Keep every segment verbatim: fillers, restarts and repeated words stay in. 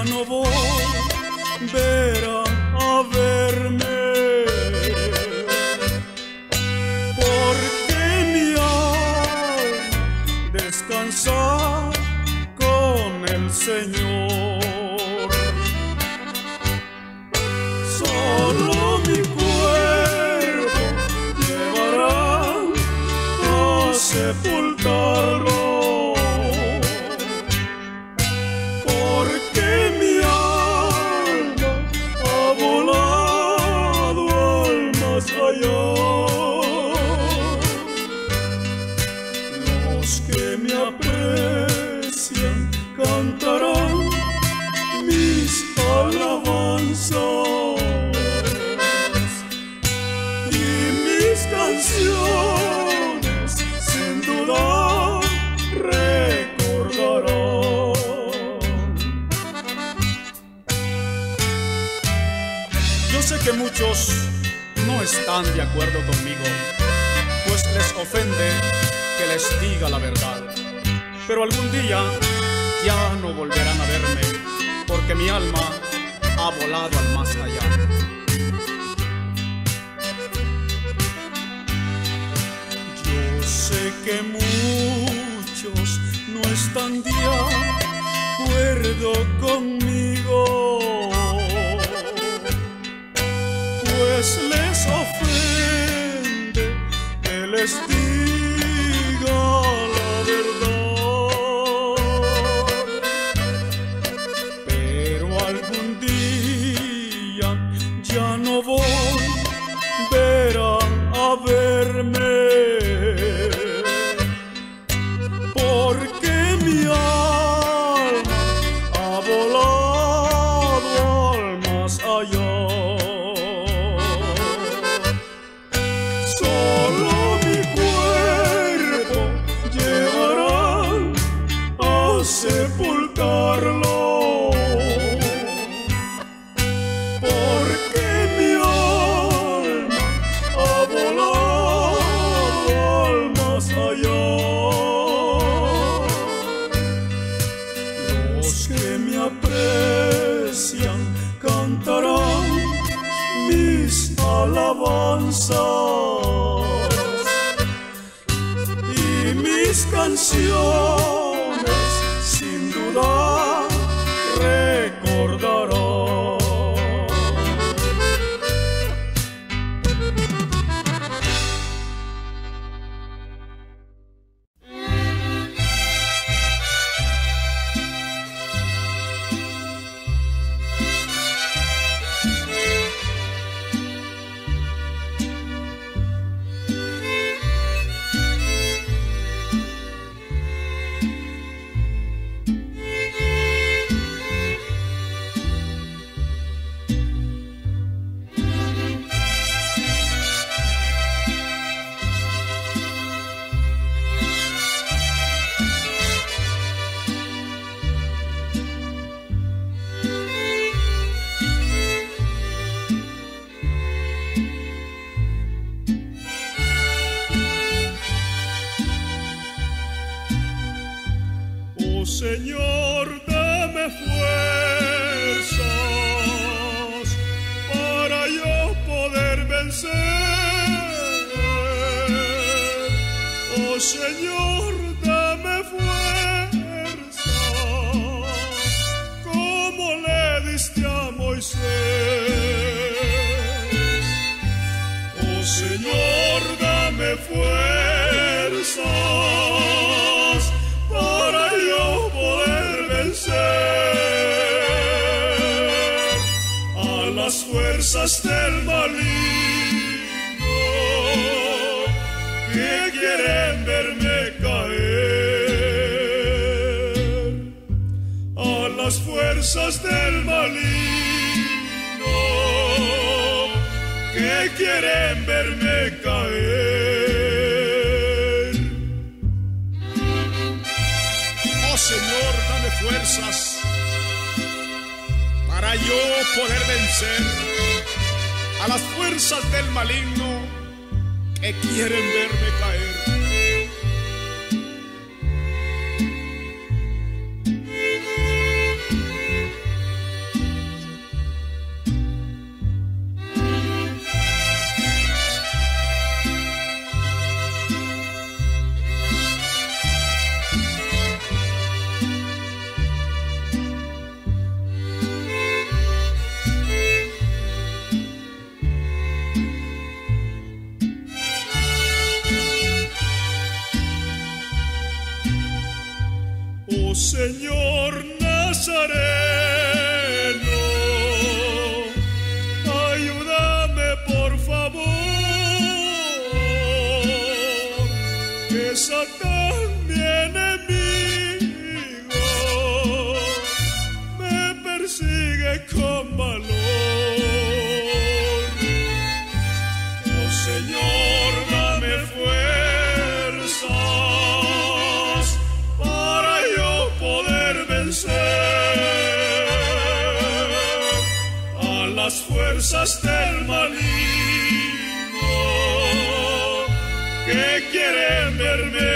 no volverá a verme, porque mi alma descansa con el Señor. Solo mi cuerpo llevará a sepultarlo, porque mi alma ha volado al más allá. Los que me aprecian cantarán mis alabanzas, y mis canciones sin duda recordarán. Yo sé que muchos no están de acuerdo conmigo, pues les ofende que les diga la verdad, pero algún día ya no volverán a verme, porque mi alma ha volado al más allá. Yo sé que muchos no están de acuerdo conmigo, pues les ofende que les diga la verdad, pero algún día ya no volverán a verme, porque mi alma ha volado al más allá. Solo mi cuerpo llevarán a sepultarlo, porque mi alma ha volado al más allá. Los que me aprecian cantarán mis alabanzas, y mis canciones sin duda recordarán. Señor, dame fuerzas para yo poder vencer. Oh Señor, dame fuerzas como le diste a Moisés. Oh Señor, dame fuerzas para yo poder vencer a las fuerzas del maligno que quieren verme caer, a las fuerzas del maligno que quieren verme caer. Oh Señor, dame fuerzas para yo poder vencer a las fuerzas del maligno que quieren verme caer. Oh Señor Nazareno, ayúdame por favor, que Satán, mi enemigo, me persigue con valor. Oh Señor, dame fuerzas para yo poder vencer a las fuerzas del maligno que quieren verme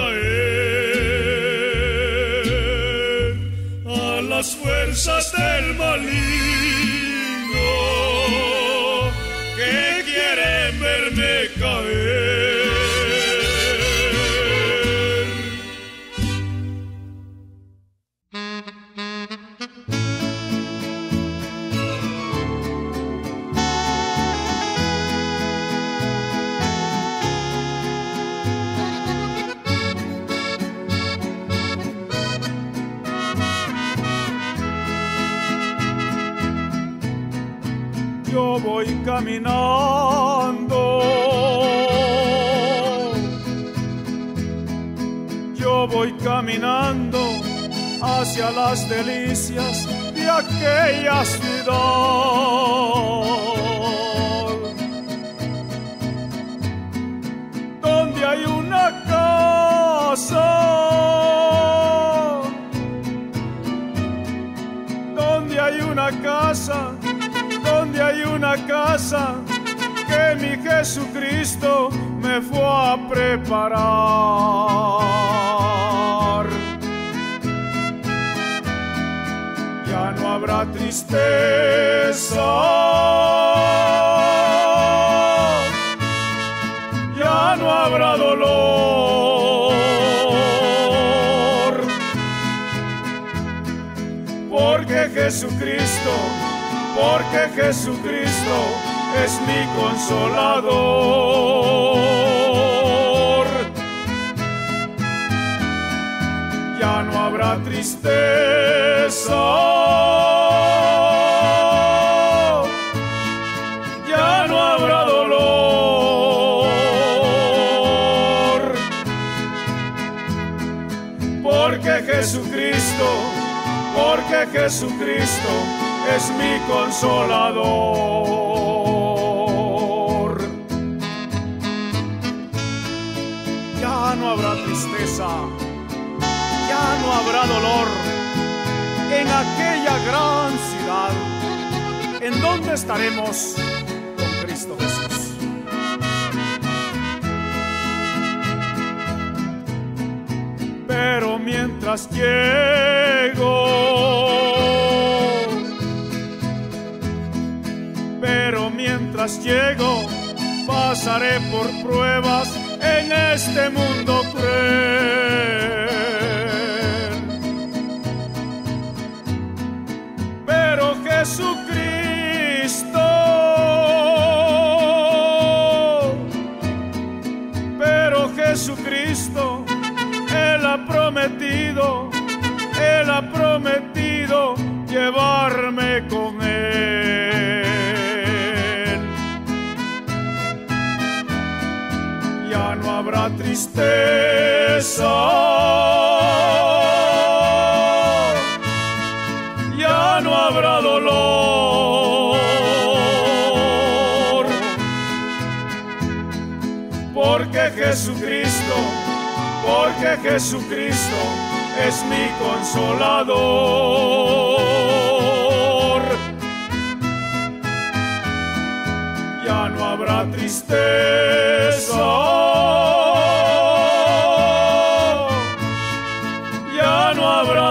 caer, a las fuerzas del maligno que quieren verme caer. Yo voy caminando, yo voy caminando hacia las delicias de aquella ciudad, donde hay una casa, donde hay una casa, donde hay una casa que mi Jesucristo me fue a preparar. Ya no habrá tristeza, ya no habrá dolor, porque Jesucristo porque Jesucristo es mi consolador. Ya no habrá tristeza, ya no habrá dolor, porque Jesucristo, porque Jesucristo es mi consolador. Ya no habrá tristeza, ya no habrá dolor en aquella gran ciudad en donde estaremos con Cristo Jesús. Pero mientras llego, pero mientras llego, pasaré por pruebas en este mundo cruel. Pero Jesucristo, pero Jesucristo, Él ha prometido, Él ha prometido llevarme con Él. Ya no habrá tristeza, ya no habrá dolor, porque Jesucristo, porque Jesucristo es mi consolador. Ya no habrá tristeza, ya no habrá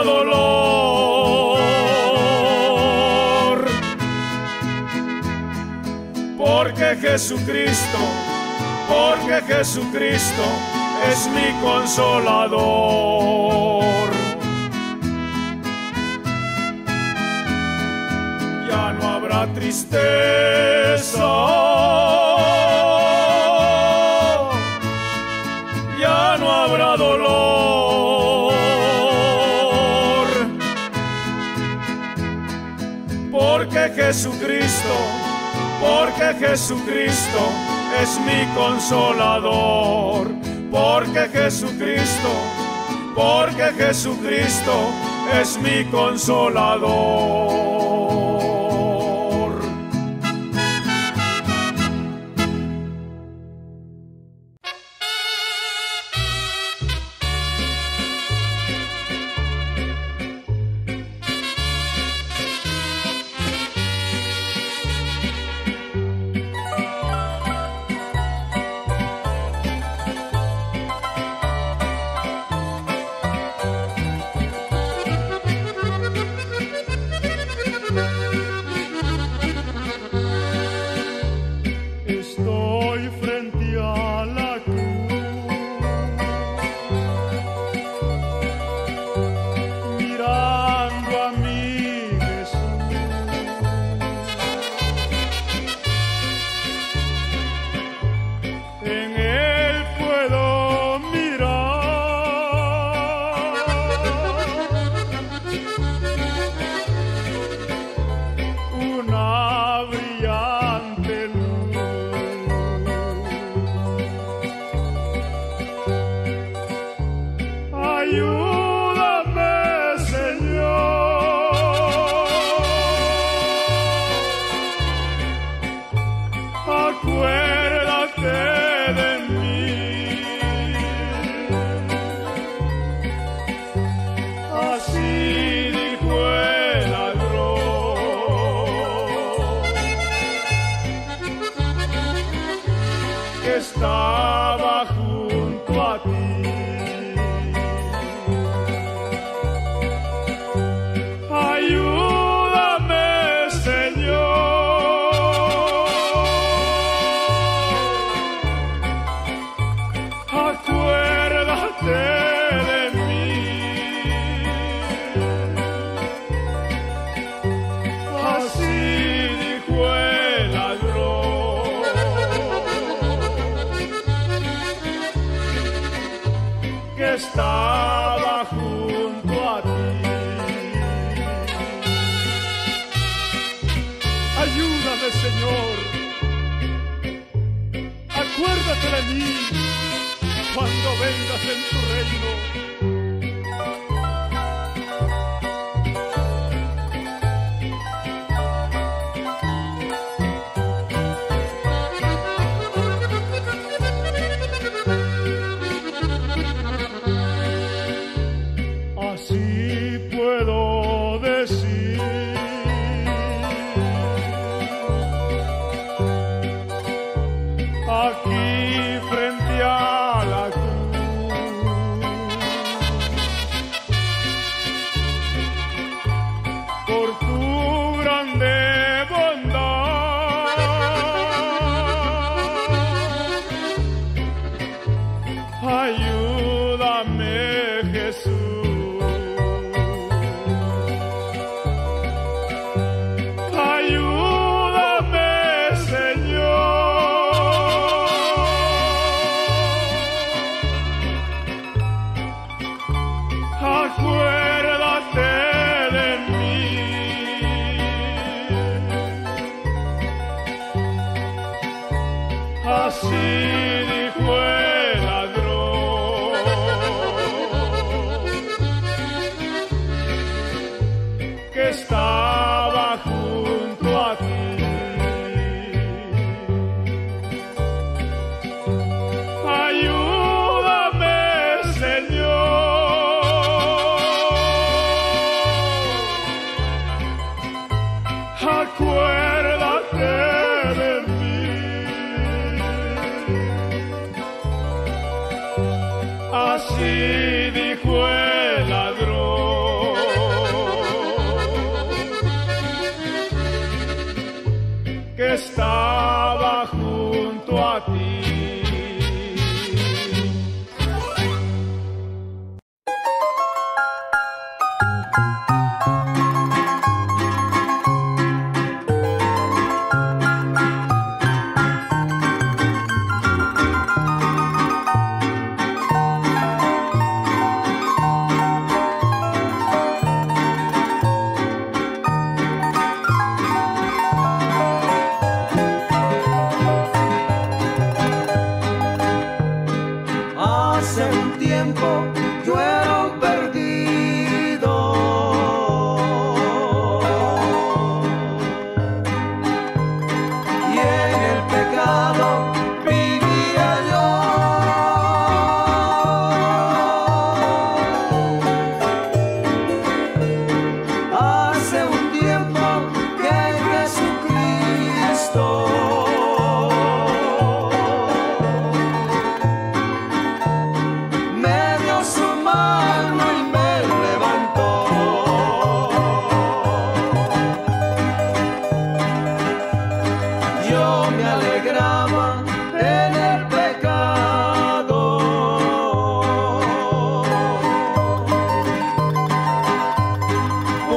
dolor, porque Jesucristo, porque Jesucristo es mi consolador. Ya no habrá tristeza, ya no habrá dolor, Jesucristo, porque Jesucristo es mi consolador, porque Jesucristo, porque Jesucristo es mi consolador. Estaba junto a ti. Ayúdame, Señor. Acuérdate de mí. Así dijo el ladrón, que estaba junto a ti. Ayúdame, Señor. Acuérdate de mí cuando vengas en tu reino. Así puedo decir, aquí frente a la cruz, por tu grande bondad, ayúdame, Jesús. Acuérdate de mí. Así dijo el ladrón, que estaba junto a ti. Ayúdame, Señor. Acuérdate de mí. Así dijo el ladrón, que estaba junto a ti.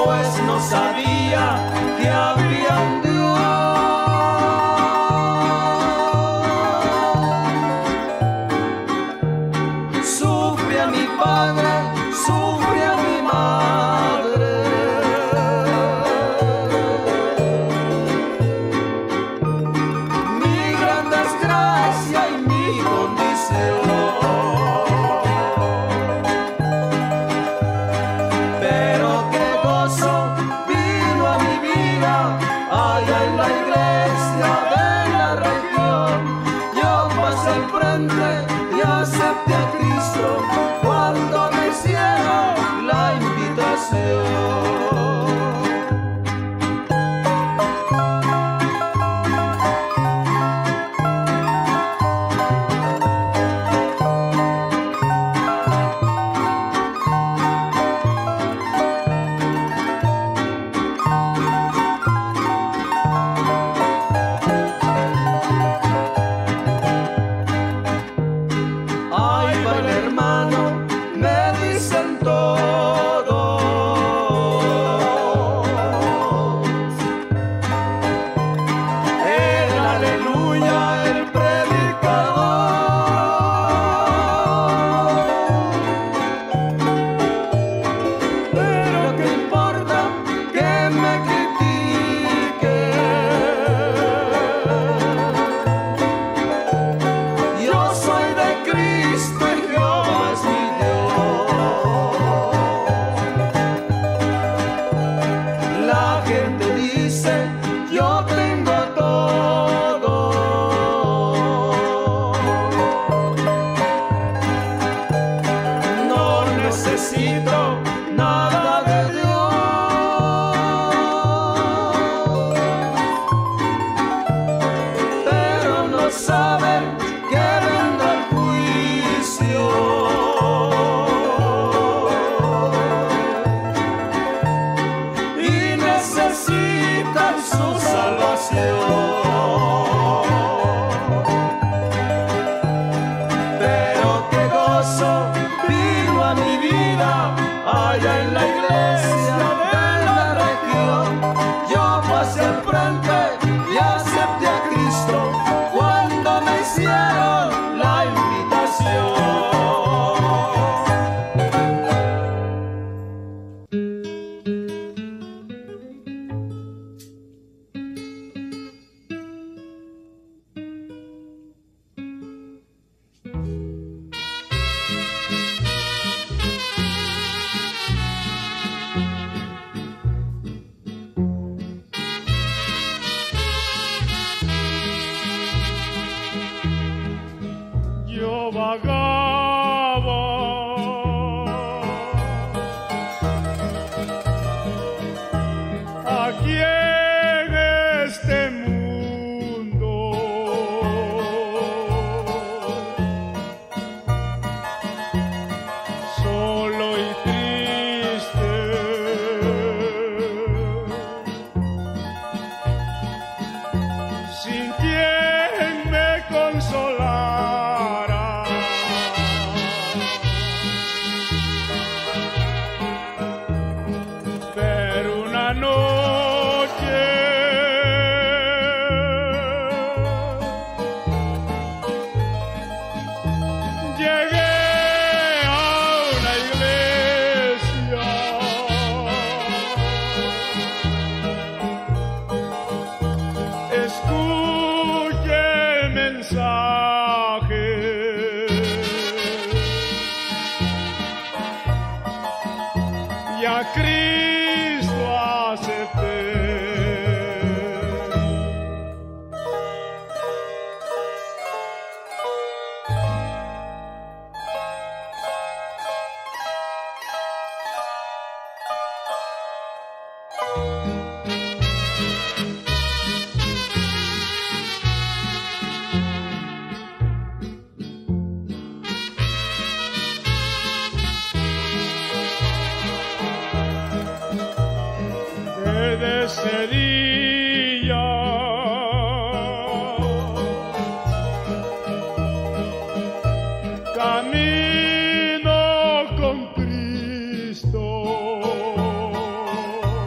pues no sabía que habría un Dios. Sufre a mi padre, sufre a mi madre. Mi gran desgracia y mi condición. Pero qué gozo vino a mi vida allá en la iglesia de la región. Yo pasé al frente y acepté a Cristo cuando me hicieron la invitación. Ay, va el hermano, me dicen todos. El aleluya, el predicador. Pero qué importa que me critiquen. Yo soy de Cristo y Jehová es mi Dios. La gente dice, yo tengo todo. No necesito nada de Dios. Pero no saben que vendrá el juicio. Y necesitan su salvación. Pero qué gozo vino a mi vida allá en la iglesia de la región. Yo pasé al frente y acepté a Cristo cuando me hicieron la invitación. Yo vagaba aquí en este mundo, solo y triste, sin quien me consolara. Pero una noche llegué a una iglesia. Escuché el mensaje y a Cristo acepté. Desde ese día camino con Cristo.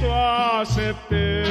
esto acepté.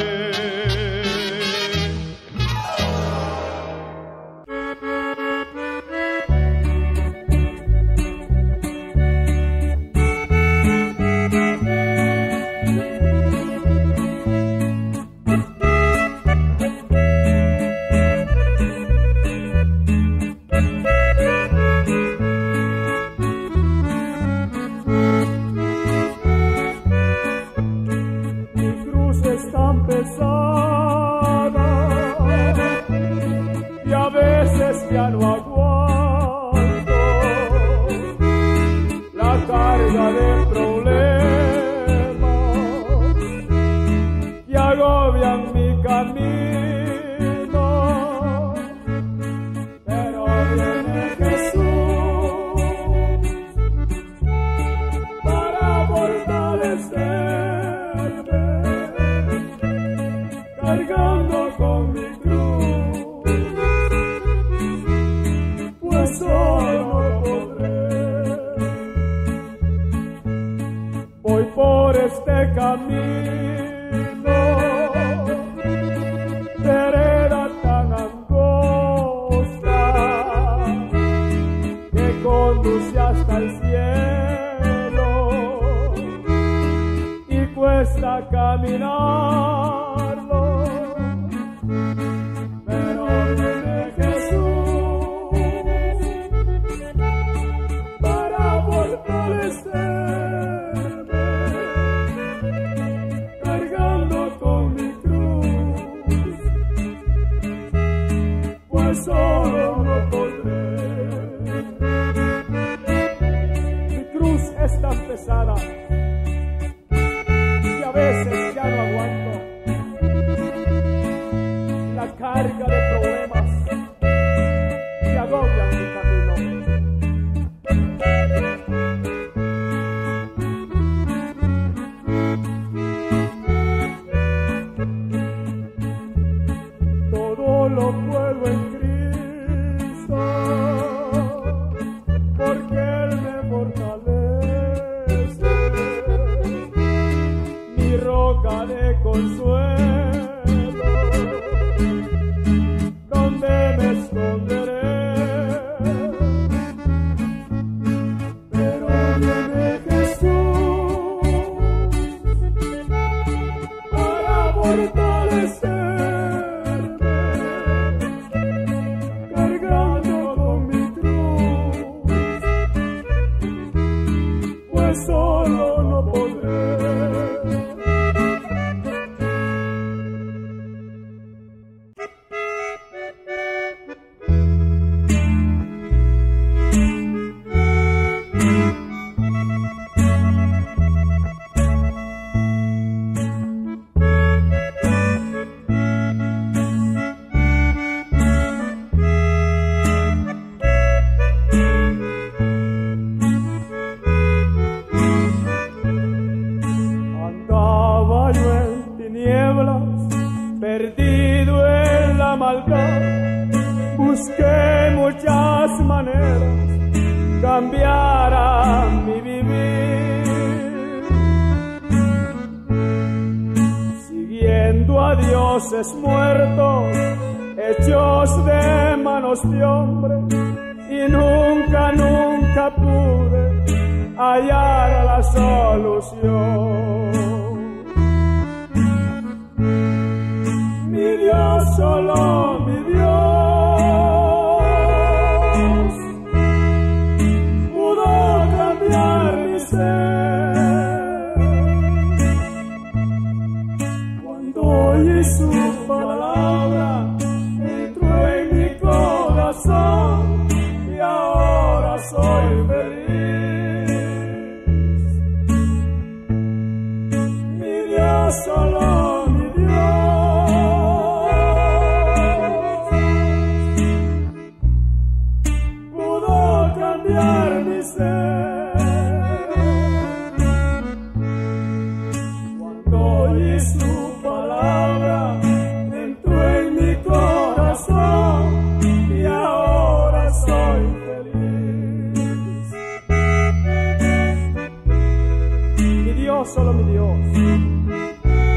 solo mi Dios.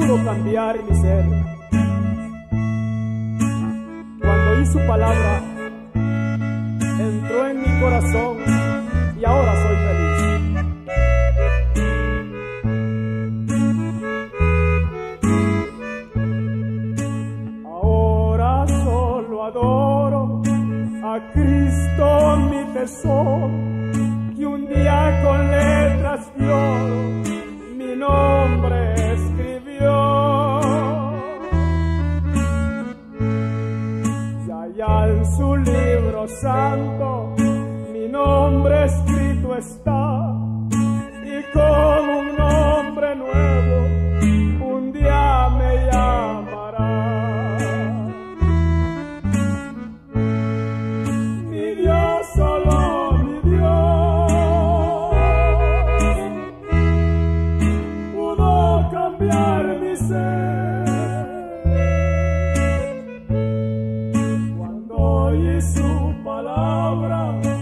pudo cambiar mi ser. Cuando oí su palabra, entró en mi corazón y ahora soy feliz. Ahora solo adoro a Cristo mi tesoro, que un día con letras de oro mi nombre escribió. Y allá en su libro santo mi nombre escrito está, y con un nombre nuevo un día me llamará. Mi Dios, solo mi Dios, pudo cambiar mi ser. Cuando oí su palabra,